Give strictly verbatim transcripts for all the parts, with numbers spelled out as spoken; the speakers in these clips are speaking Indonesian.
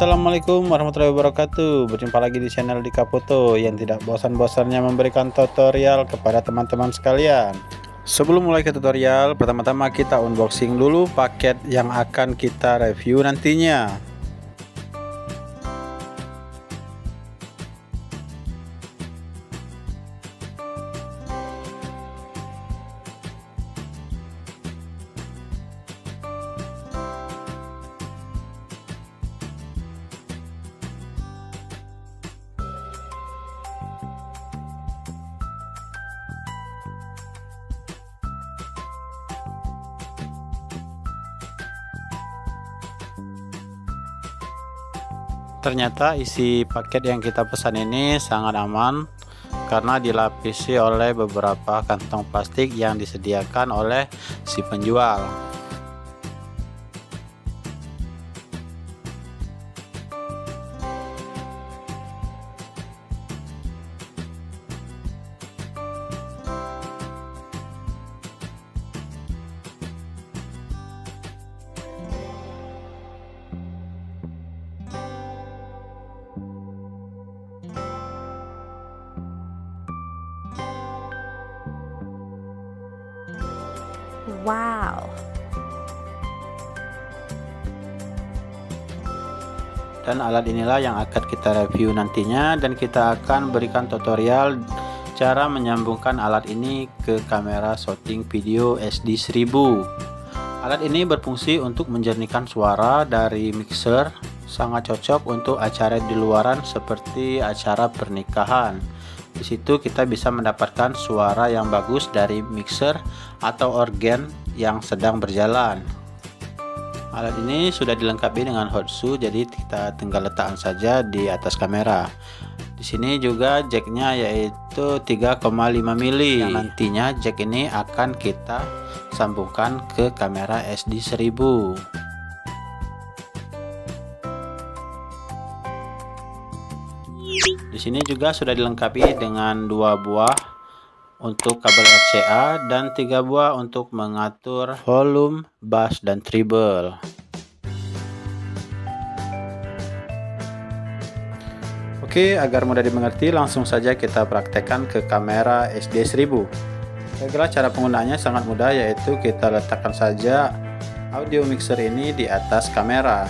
Assalamualaikum warahmatullahi wabarakatuh. Berjumpa lagi di channel Dika Foto yang tidak bosan-bosannya memberikan tutorial kepada teman-teman sekalian. Sebelum mulai ke tutorial, pertama-tama kita unboxing dulu paket yang akan kita review nantinya. Ternyata isi paket yang kita pesan ini sangat aman karena dilapisi oleh beberapa kantong plastik yang disediakan oleh si penjual. Wow. Dan alat inilah yang akan kita review nantinya, dan kita akan berikan tutorial cara menyambungkan alat ini ke kamera shooting video S D seribu. Alat ini berfungsi untuk menjernihkan suara dari mixer, sangat cocok untuk acara di luaran seperti acara pernikahan. Di situ kita bisa mendapatkan suara yang bagus dari mixer atau organ yang sedang berjalan. Alat ini sudah dilengkapi dengan hot shoe, jadi kita tinggal letakkan saja di atas kamera. Di sini juga jacknya yaitu tiga koma lima mili. Yang nantinya jack ini akan kita sambungkan ke kamera S D seribu. Di sini juga sudah dilengkapi dengan dua buah untuk kabel R C A dan tiga buah untuk mengatur volume, bass, dan treble. Oke, agar mudah dimengerti, langsung saja kita praktekkan ke kamera S D seribu. Segala cara penggunaannya sangat mudah, yaitu kita letakkan saja audio mixer ini di atas kamera.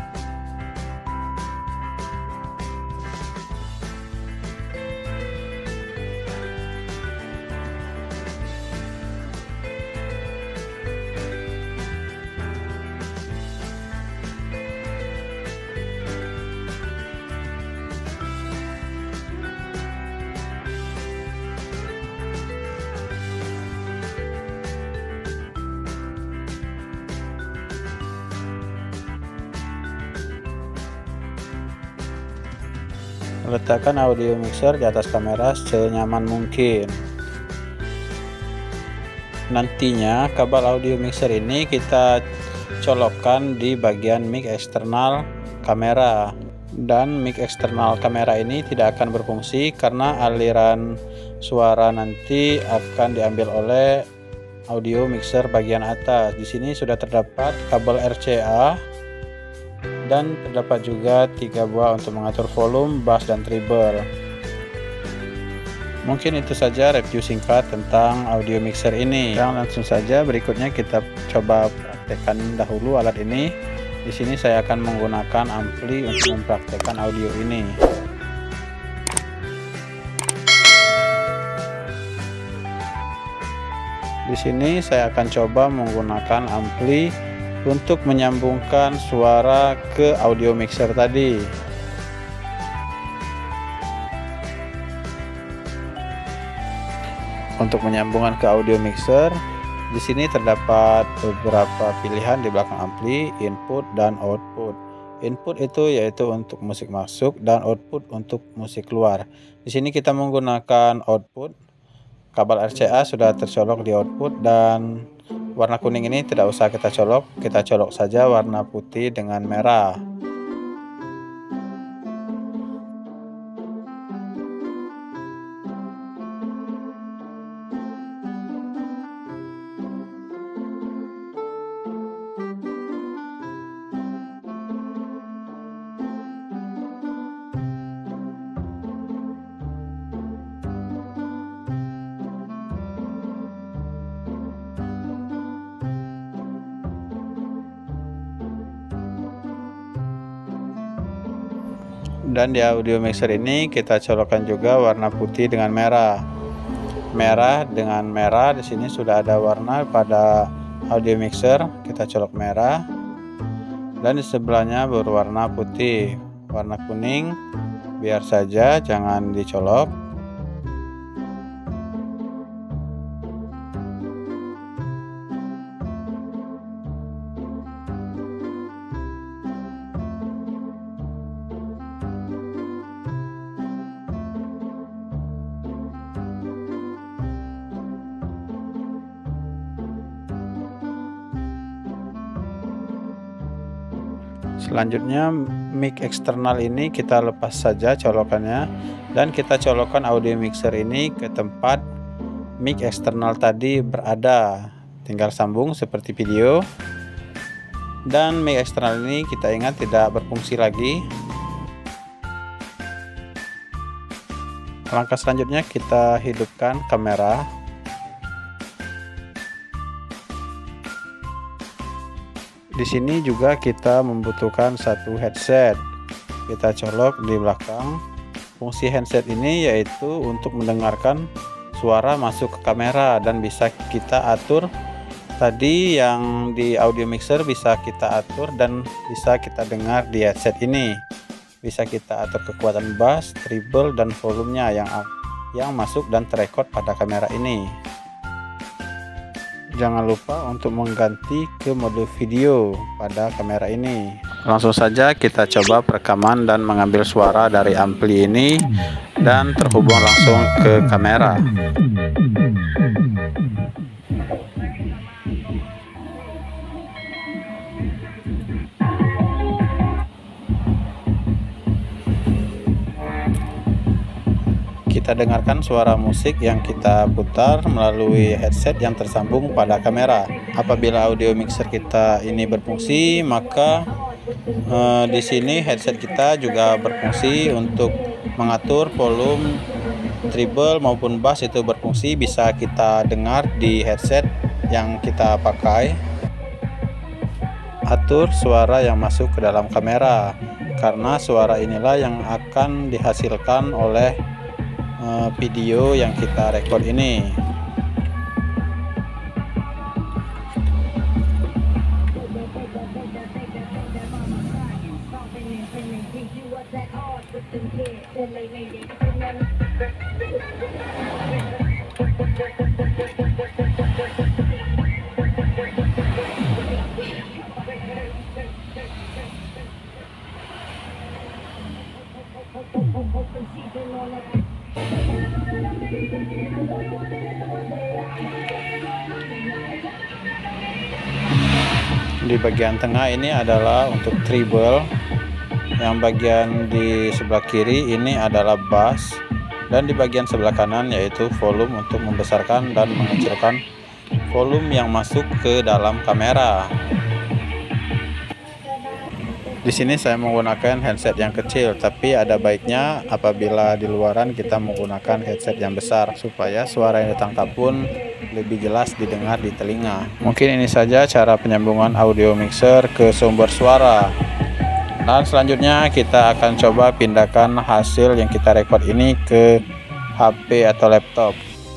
Letakkan audio mixer di atas kamera senyaman mungkin. Nantinya kabel audio mixer ini kita colokkan di bagian mic eksternal kamera, dan mic eksternal kamera ini tidak akan berfungsi karena aliran suara nanti akan diambil oleh audio mixer bagian atas. Di sini sudah terdapat kabel R C A dan terdapat juga tiga buah untuk mengatur volume, bass, dan treble. Mungkin itu saja review singkat tentang audio mixer ini. Dan langsung saja berikutnya kita coba praktekkan dahulu alat ini. Di sini saya akan menggunakan ampli untuk mempraktekkan audio ini. Di sini saya akan coba menggunakan ampli untuk menyambungkan suara ke audio mixer tadi. Untuk menyambungkan ke audio mixer, di sini terdapat beberapa pilihan di belakang ampli, input dan output. Input itu yaitu untuk musik masuk dan output untuk musik keluar. Di sini kita menggunakan output. Kabel R C A sudah tercolok di output, dan warna kuning ini tidak usah kita colok, kita colok saja warna putih dengan merah. Dan di audio mixer ini kita colokkan juga warna putih dengan merah. Merah dengan merah, di sini sudah ada warna pada audio mixer, kita colok merah. Dan di sebelahnya berwarna putih, warna kuning biar saja, jangan dicolok. Selanjutnya mic eksternal ini kita lepas saja colokannya, dan kita colokkan audio mixer ini ke tempat mic eksternal tadi berada. Tinggal sambung seperti video. Dan mic eksternal ini kita ingat tidak berfungsi lagi. Langkah selanjutnya kita hidupkan kamera. Di sini juga kita membutuhkan satu headset. Kita colok di belakang. Fungsi headset ini yaitu untuk mendengarkan suara masuk ke kamera, dan bisa kita atur. Tadi yang di audio mixer bisa kita atur dan bisa kita dengar di headset ini. Bisa kita atur kekuatan bass, treble, dan volumenya yang yang masuk dan terekod pada kamera ini. Jangan lupa untuk mengganti ke mode video pada kamera ini. Langsung saja kita coba perekaman dan mengambil suara dari ampli ini dan terhubung langsung ke kamera. Kita dengarkan suara musik yang kita putar melalui headset yang tersambung pada kamera. Apabila audio mixer kita ini berfungsi, maka eh, di sini headset kita juga berfungsi untuk mengatur volume, treble maupun bass, itu berfungsi, bisa kita dengar di headset yang kita pakai. Atur suara yang masuk ke dalam kamera, karena suara inilah yang akan dihasilkan oleh video yang kita record ini. Di bagian tengah ini adalah untuk treble, yang bagian di sebelah kiri ini adalah bass, dan di bagian sebelah kanan yaitu volume untuk membesarkan dan mengecilkan volume yang masuk ke dalam kamera. Di sini saya menggunakan headset yang kecil, tapi ada baiknya apabila di luaran kita menggunakan headset yang besar supaya suara yang ditangkap pun lebih jelas didengar di telinga. Mungkin ini saja cara penyambungan audio mixer ke sumber suara. Dan selanjutnya kita akan coba pindahkan hasil yang kita record ini ke H P atau laptop.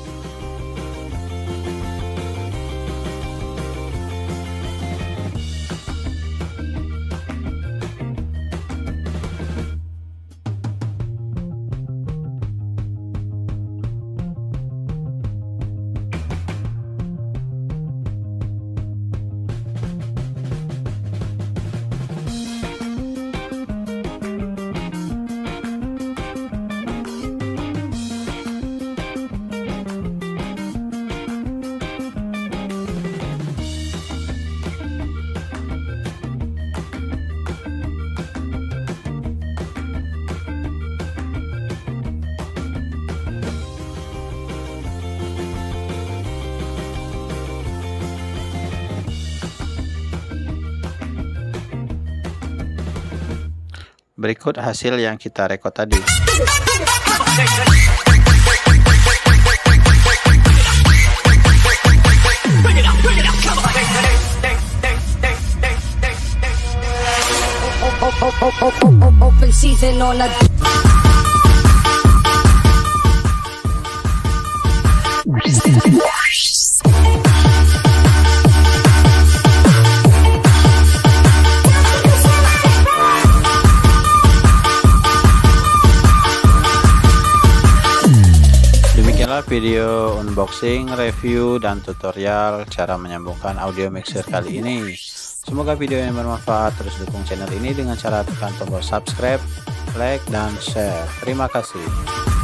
Berikut hasil yang kita rekod tadi. Open season on a Demikianlah video unboxing, review, dan tutorial cara menyambungkan audio mixer kali ini. Semoga video yang bermanfaat. Terus dukung channel ini dengan cara tekan tombol subscribe, like, dan share. Terima kasih.